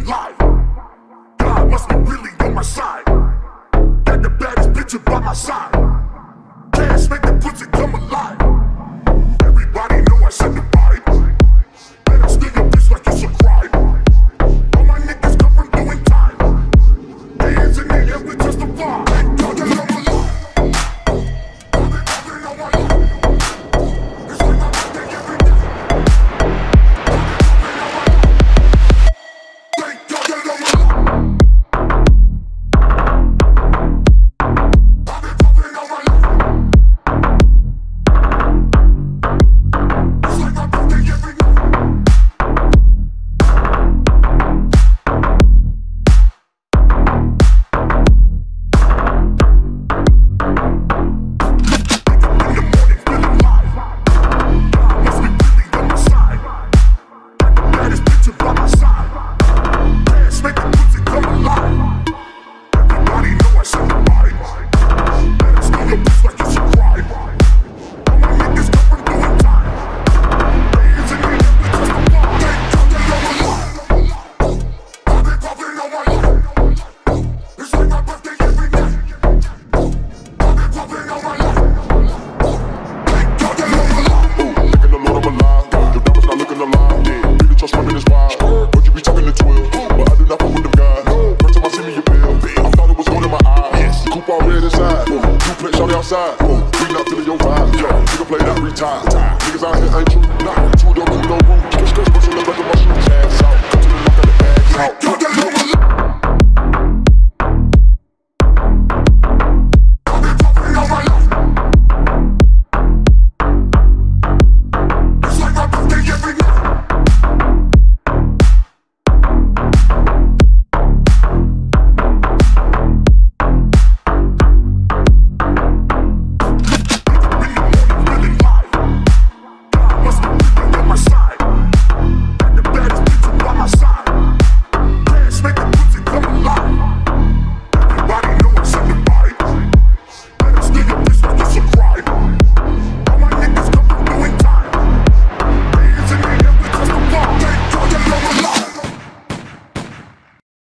live. God must be really on my side. Got the baddest bitch by my side. Cash make the pussy come alive. Everybody know I set the vibe. And I steal your bitch like it's a crime. All my niggas come from doing time. Hands in the air, we justify. Y'all get on my life. I've been on my life. It's like my birthday every day. Y'all get on my life. I've been popping on my life. It's like my birthday every day. We not feeling your vibe, nigga play that retire. Niggas out here ain't true.